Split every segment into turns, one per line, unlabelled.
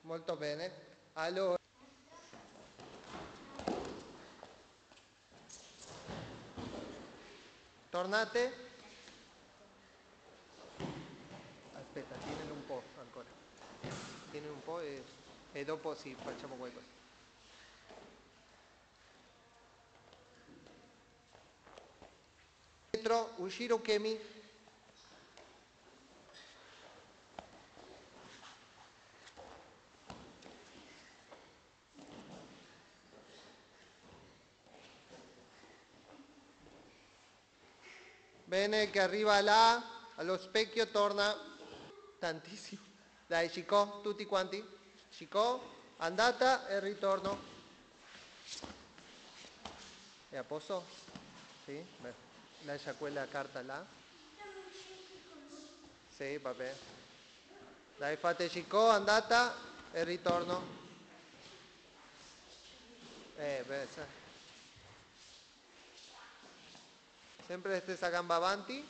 molto bene. Allora, tornate. Aspetta, tienilo un po' ancora. Tienilo un po' e dopo sì, facciamo qualcosa. Dietro, uscire Ukemi. Bene, che arriva là, allo specchio, torna. Tantissimo. Dai, Chico, tutti quanti. Chico, andata e ritorno. È a posto? Sì? Beh, lascia quella carta là. Sì, va bene. Dai, fate Chico, andata e ritorno. Beh, sempre la stessa gamba avanti.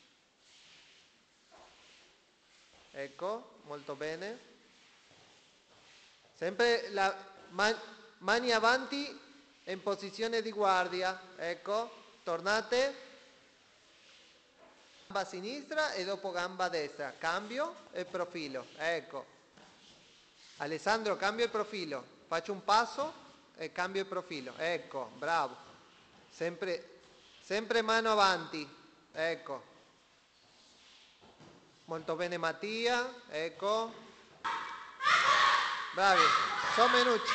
Ecco, molto bene. Sempre mani avanti in posizione di guardia. Ecco, tornate. Gamba a sinistra e dopo gamba a destra. Cambio e profilo. Ecco. Alessandro, cambio il profilo. Faccio un passo e cambio il profilo. Ecco, bravo. Sempre mano avanti. Ecco. Molto bene Mattia. Ecco. Bravi. Sono Menucci.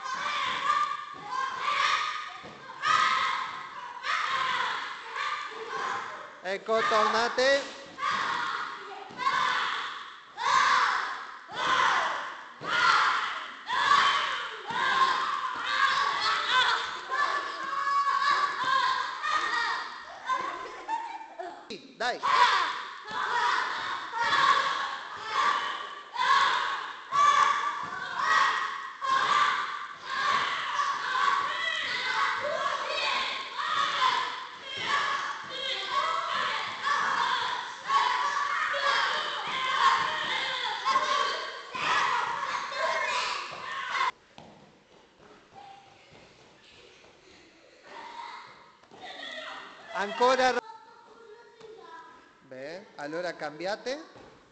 Ecco, tornate. Dai. Ancora. Beh, allora cambiate.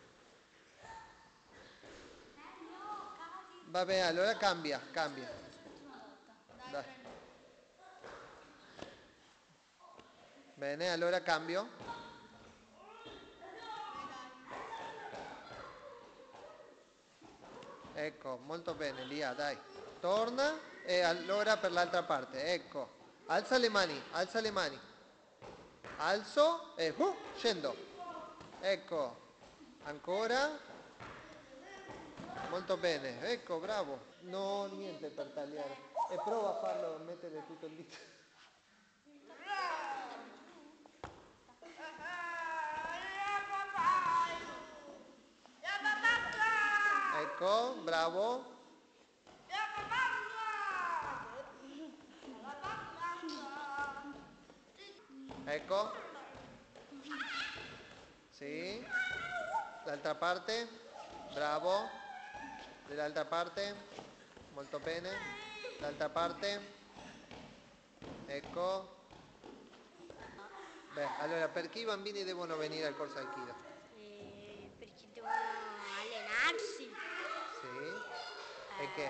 Vabbè, allora cambia. Dai. Bene, allora cambio. Ecco, molto bene, Lia, dai. Torna e allora per l'altra parte. Ecco. Alza le mani, alza le mani. Alzo e scendo. Ecco. Ancora. Molto bene. Ecco, bravo. No, niente per tagliare. E prova a farlo, a mettere tutto il dito. Ecco, bravo. Ecco. Sì. L'altra parte. Bravo. Dall'altra parte. Molto bene. L'altra parte. Ecco. Beh, allora perché i bambini devono venire al corso Aikido?
Perché devono allenarsi.
Sì. E che?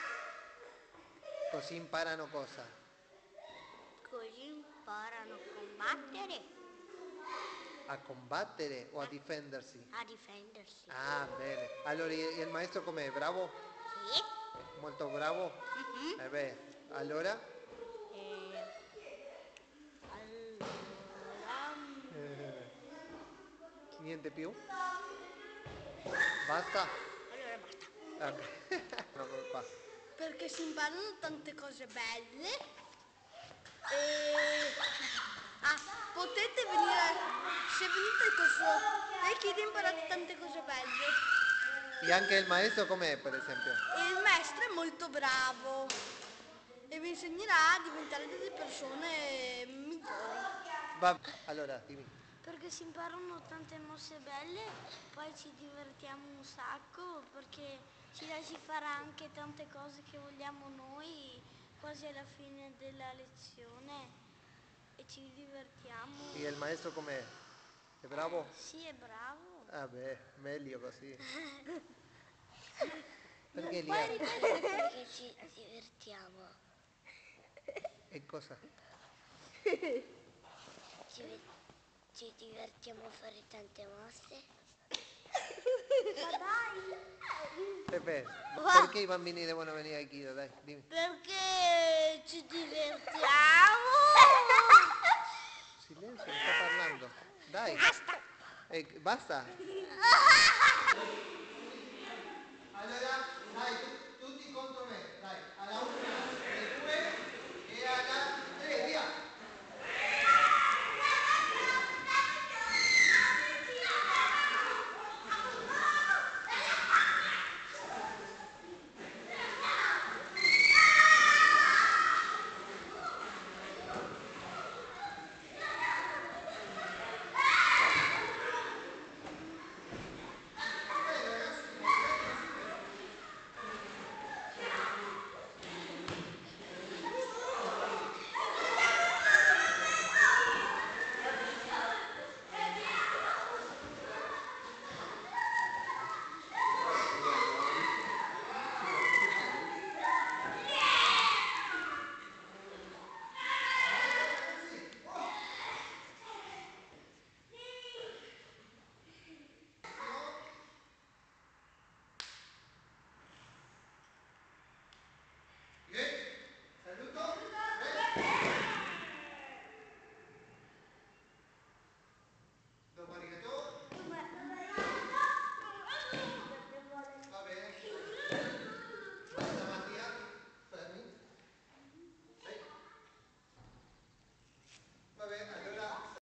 Così imparano cosa?
Così imparano a combattere,
A combattere o a difendersi?
a difendersi.
Ah, bene. Allora, e il maestro com'è? Bravo?
Sì.
Molto bravo?
Mhm.
Beh, allora?
E allora,
Niente più? Basta?
allora basta.
Ok. No, qua.
Perché si imparano tante cose belle e potete venire, se venite al corso Aikido imparate tante cose belle
E anche il maestro com'è, per esempio?
e il maestro è molto bravo e vi insegnerà a diventare delle persone migliori.
Allora, dimmi.
Perché si imparano tante mosse belle, poi ci divertiamo un sacco perché ci lasci fare anche tante cose che vogliamo noi quasi alla fine della lezione e ci divertiamo.
E il maestro com'è? È bravo?
Sì, è bravo.
Vabbè, meglio così. Perché lì?
Poi ripeti perché ci divertiamo.
E cosa?
Ci divertiamo a fare tante mosse. Ma dai!
Pepe, perché i bambini devono venire a Kido? Dai, dimmi.
Perché ci divertiamo!
Silenzio, sta parlando. Dai. Basta.